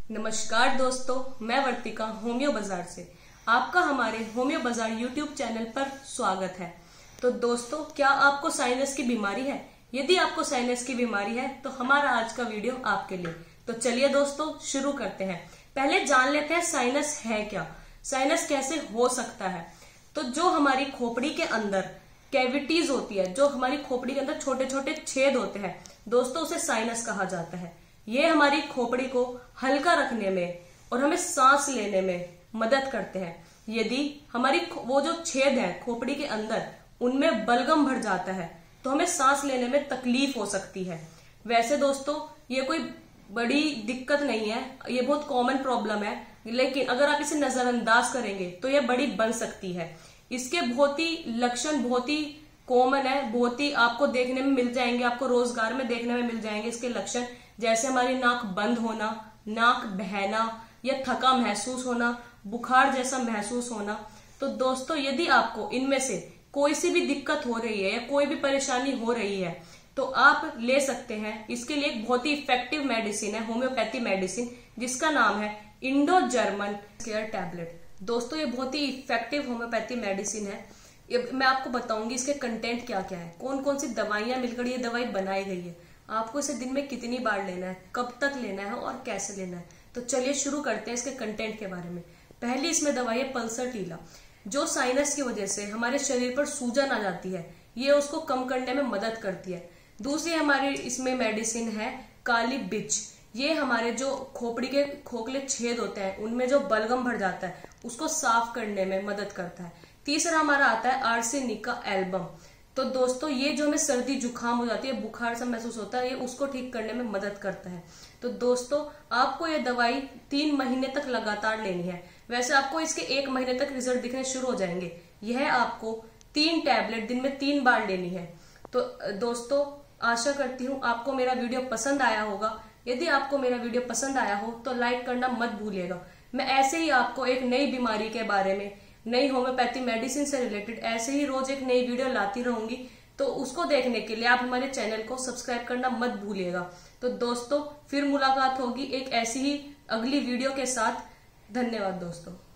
नमस्कार दोस्तों, मैं वर्तिका होम्यो बाजार से आपका हमारे होम्यो बाजार यूट्यूब चैनल पर स्वागत है। तो दोस्तों, क्या आपको साइनस की बीमारी है? यदि आपको साइनस की बीमारी है तो हमारा आज का वीडियो आपके लिए। तो चलिए दोस्तों शुरू करते हैं। पहले जान लेते हैं साइनस है क्या, साइनस कैसे हो सकता है। तो जो हमारी खोपड़ी के अंदर कैविटीज होती है, जो हमारी खोपड़ी के अंदर छोटे छोटे छेद होते हैं दोस्तों, उसे साइनस कहा जाता है। ये हमारी खोपड़ी को हल्का रखने में और हमें सांस लेने में मदद करते हैं। यदि हमारी वो जो छेद है खोपड़ी के अंदर उनमें बलगम भर जाता है तो हमें सांस लेने में तकलीफ हो सकती है। वैसे दोस्तों ये कोई बड़ी दिक्कत नहीं है, ये बहुत कॉमन प्रॉब्लम है, लेकिन अगर आप इसे नजरअंदाज करेंगे तो ये बड़ी बन सकती है। इसके बहुत ही लक्षण बहुत ही कॉमन है, बहुत ही आपको देखने में मिल जाएंगे, आपको रोजगार में देखने में मिल जाएंगे इसके लक्षण। जैसे हमारी नाक बंद होना, नाक बहना या थका महसूस होना, बुखार जैसा महसूस होना। तो दोस्तों यदि आपको इनमें से कोई सी भी दिक्कत हो रही है या कोई भी परेशानी हो रही है तो आप ले सकते हैं। इसके लिए एक बहुत ही इफेक्टिव मेडिसिन है, होम्योपैथी मेडिसिन, जिसका नाम है इंडो जर्मन केयर टैबलेट। दोस्तों ये बहुत ही इफेक्टिव होम्योपैथी मेडिसिन है। मैं आपको बताऊंगी इसके कंटेंट क्या क्या है, कौन कौन सी दवाइयां मिलकर ये दवाई बनाई गई है, आपको इसे दिन में कितनी बार लेना है, कब तक लेना है और कैसे लेना है। तो चलिए शुरू करते हैं इसके कंटेंट के बारे में। पहली इसमें दवाई है पल्सरटीला, जो साइनस की वजह से हमारे शरीर पर सूजन आ जाती है, ये उसको कम करने में मदद करती है। दूसरी हमारी इसमें मेडिसिन है काली बिच, ये हमारे जो खोपड़ी के खोखले छेद होते हैं उनमें जो बलगम भर जाता है उसको साफ करने में मदद करता है। तीसरा हमारा आता है आर्सेनिका एल्बम। तो दोस्तों ये जो हमें सर्दी जुकाम हो जाती है, बुखार सा महसूस होता है, ये उसको ठीक करने में मदद करता है। तो दोस्तों आपको ये दवाई 3 महीने तक लगातार लेनी है। वैसे आपको इसके 1 महीने तक रिजल्ट दिखने शुरू हो जाएंगे। यह आपको 3 टैबलेट दिन में 3 बार लेनी है। तो दोस्तों आशा करती हूँ आपको मेरा वीडियो पसंद आया होगा। यदि आपको मेरा वीडियो पसंद आया हो तो लाइक करना मत भूलिएगा। मैं ऐसे ही आपको एक नई बीमारी के बारे में, नई होम्योपैथी मेडिसिन से रिलेटेड ऐसे ही रोज एक नई वीडियो लाती रहूंगी। तो उसको देखने के लिए आप हमारे चैनल को सब्सक्राइब करना मत भूलिएगा। तो दोस्तों फिर मुलाकात होगी एक ऐसी ही अगली वीडियो के साथ। धन्यवाद दोस्तों।